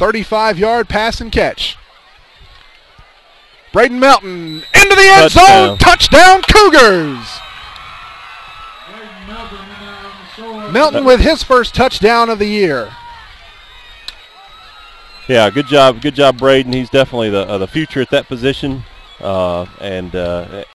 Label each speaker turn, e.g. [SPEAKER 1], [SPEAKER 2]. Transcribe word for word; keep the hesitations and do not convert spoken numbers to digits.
[SPEAKER 1] thirty-five yard pass and catch. Brayden Melton into the end zone. Touchdown, Cougars. Melton with his first touchdown of the year.
[SPEAKER 2] Yeah, good job, good job, Brayden. He's definitely the uh, the future at that position, uh, and uh,